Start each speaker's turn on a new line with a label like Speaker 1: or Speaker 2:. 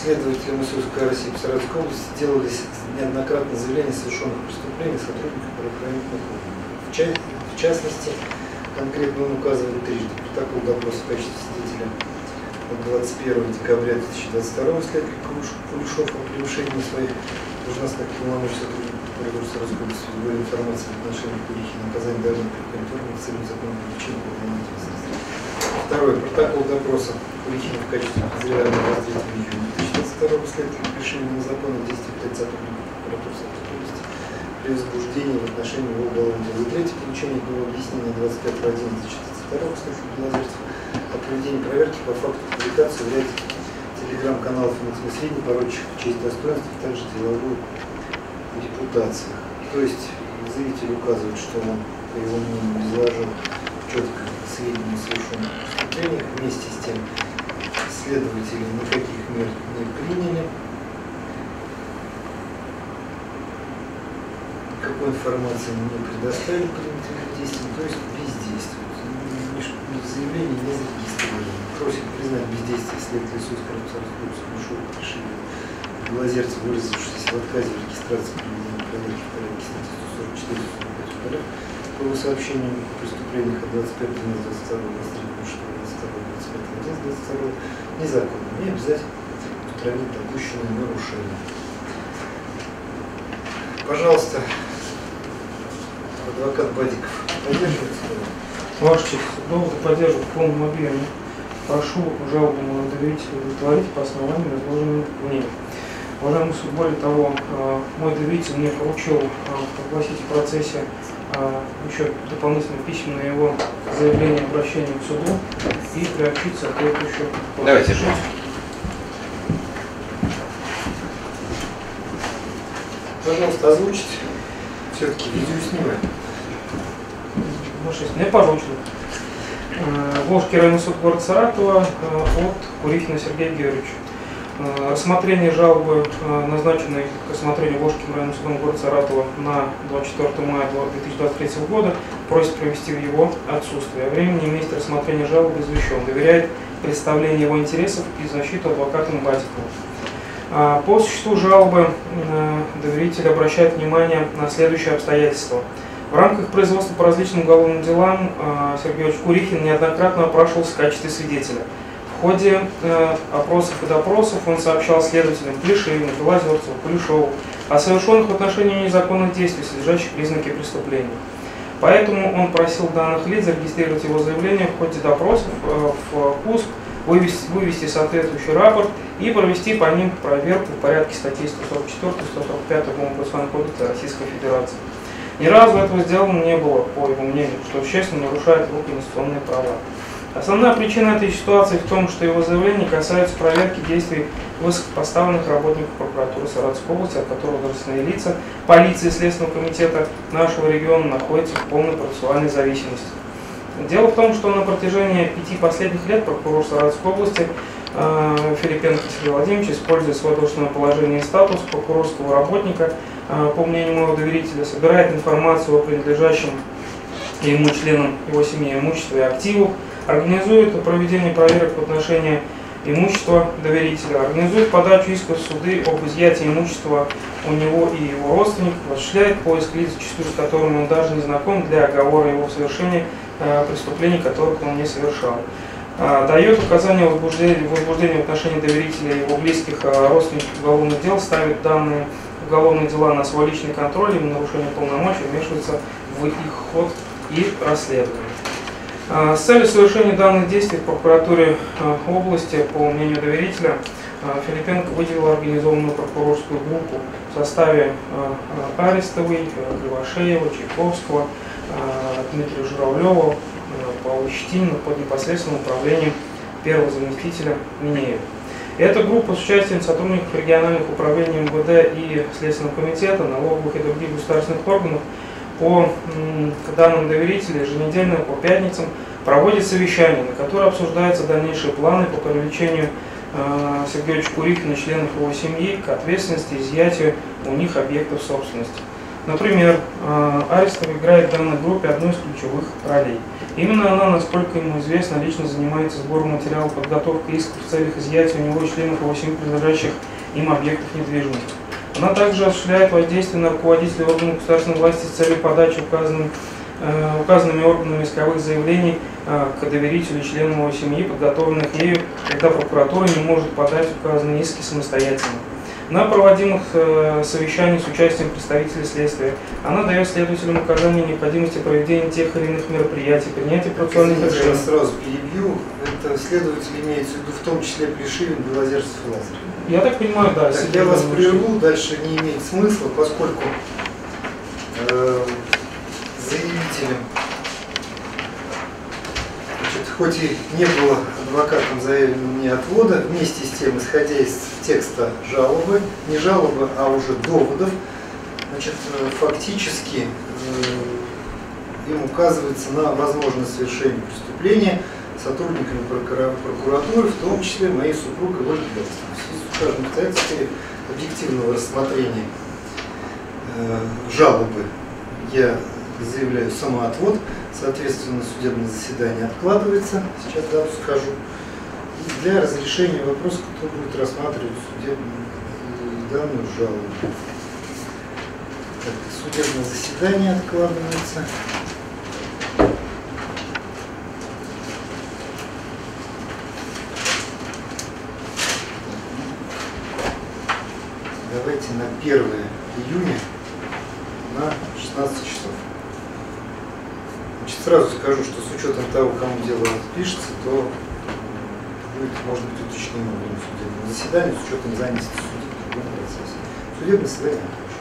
Speaker 1: следователям СУ России по Саратовской области делались неоднократно заявления о совершенных преступлениях сотрудников правоохранительных органов. В частности, конкретно он указывает трижды: протокол допроса в качестве свидетеля от 21 декабря 2022 следователь Кулешов о превышении своих должностных полномочий сотрудников прокуратуры Саратовской области в сборе информации в отношении Кулихина, наказание данного прокуратуры в целях законного привлечения к уголовной ответственности. Второй. Протокол допроса Кулихина в качестве подозреваемого 23 июня 2022 следователя превышения незаконных действий лица сотрудников прокуратуры Саратовской области при возбуждении в отношении его уголовного дела. И третье. Получение его объяснения 25.11.2022 следователя Белозерцев о проведении проверки по факту публикации в ряде телеграм-каналов и сведений, порочащих честь достоинства, а также деловую репутацию. То есть заявитель указывает, что он, по его мнению, изложил четко сведения о совершенных преступлениях. Вместе с тем следователи никаких мер не приняли, никакой информации не предоставили принятым действиям, то есть бездействуют. Заявление не зарегистрировано. Просит признать бездействие следователя СУ Кулешова решения Белозерцев, выразившись в отказе в регистрации проведения проверки в порядке статьи 144 по его сообщениям о преступлениях от 25.11.22, 23.22, 25.11.22 незаконно, не обязательно устранить допущенные нарушения. Пожалуйста, адвокат Бадиков, поддерживайте.
Speaker 2: Ваша честь, доводы поддерживают в полном объеме. Прошу жалобного доверителя удовлетворить по основанию изложенных мнений. Уважаемый суд, более того, мой доверитель мне поручил огласить в процессе еще дополнительно письменное его заявление обращения к суду и приобщить соответствующую.
Speaker 3: Давайте жить.
Speaker 1: Пожалуйста, озвучите. Все-таки видео снимаем.
Speaker 2: Мне поручено. Волжский районный суд города Саратова от Курихина Сергея Георгиевича. Рассмотрение жалобы, назначенной к рассмотрению Волжским районным судом города Саратова на 24 мая 2023 года, просит провести в его отсутствие. О времени и месте рассмотрения жалобы извещен. Доверяет представление его интересов и защиту адвокатам Бадикову. По существу жалобы доверитель обращает внимание на следующие обстоятельства. В рамках производства по различным уголовным делам Сергей Георгиевич Курихин неоднократно опрашивался в качестве свидетеля. В ходе опросов и допросов он сообщал следователям Плешивину, Белозерцеву, Кулешову о совершенных в отношении незаконных действий, содержащих признаки преступления. Поэтому он просил данных лиц зарегистрировать его заявление в ходе допросов в КУСК, вывести соответствующий рапорт и провести по ним проверку в порядке статей 144-145 Уголовно-процессуального кодекса Российской Федерации. Ни разу этого сделано не было, по его мнению, что существенно нарушает его конституционные права. Основная причина этой ситуации в том, что его заявление касается проверки действий высокопоставленных работников прокуратуры Саратовской области, от которых должностные лица полиции и Следственного комитета нашего региона находятся в полной процессуальной зависимости. Дело в том, что на протяжении 5 последних лет прокурор Саратовской области Филипенко Сергей Владимирович, используя свое должностное положение и статус прокурорского работника, по мнению моего доверителя, собирает информацию о принадлежащем ему членам его семьи имуществе и активов, организует проведение проверок в отношении имущества доверителя, организует подачу исков в суды об изъятии имущества у него и его родственников, осуществляет поиск лиц, зачастую с которыми он даже не знаком, для оговора его в совершении преступлений, которых он не совершал. Дает указания в возбуждении в отношении доверителя и его близких родственников уголовных дел, ставит данные уголовные дела на свой личный контроль и в нарушение полномочий вмешивается в их ход и расследование. С целью совершения данных действий в прокуратуре области, по мнению доверителя, Филипенко выделила организованную прокурорскую группу в составе Арестовой, Кривошеева, Чайковского, Дмитрия Журавлева, Павла Щетинина под непосредственным управлением первого заместителя Минеева. Эта группа с участием сотрудников региональных управлений МВД и Следственного комитета, налоговых и других государственных органов по данным доверителя еженедельно по пятницам проводит совещание, на которое обсуждаются дальнейшие планы по привлечению Сергея Георгиевича Курихина и членов его семьи к ответственности и изъятию у них объектов собственности. Например, Аристов играет в данной группе одну из ключевых ролей. Именно она, насколько ему известно, лично занимается сбором материала, подготовкой исков в целях изъятия у него членов его семьи принадлежащих им объектов недвижимости. Она также осуществляет воздействие на руководителей органов государственной власти с целью подачи указанными органами исковых заявлений к доверителю членам его семьи, подготовленных ею, когда прокуратура не может подать указанные иски самостоятельно. На проводимых совещаниях с участием представителей следствия она дает следователям указания о необходимости проведения тех или иных мероприятий, принятия процессуальных решений.
Speaker 1: Я сразу перебью. Это следователь имеется в виду в том числе Плешивин, Белозерцев и Лазарев.
Speaker 2: Я так понимаю, да.
Speaker 1: Так, я вас прерву, дальше не имеет смысла, поскольку заявителем, хоть и не было адвокатом заявлено мне отвода, вместе с тем, исходя из текста жалобы, не жалобы, а уже доводов, фактически им указывается на возможность совершения преступления сотрудниками прокуратуры, в том числе моей супругой Ольгой Галстиной. В связи с указанным обстоятельством объективного рассмотрения жалобы я заявляю самоотвод, соответственно, судебное заседание откладывается, сейчас дату скажу, и для разрешения вопроса, кто будет рассматривать данную жалобу. Так, судебное заседание откладывается. Давайте на 1 июня на 16 часов. Значит, сразу скажу, что с учетом того, кому дело пишется, то будет, может быть, уточнено время судебного заседания с учетом занятости судей в другом процессе. Судебное заседание.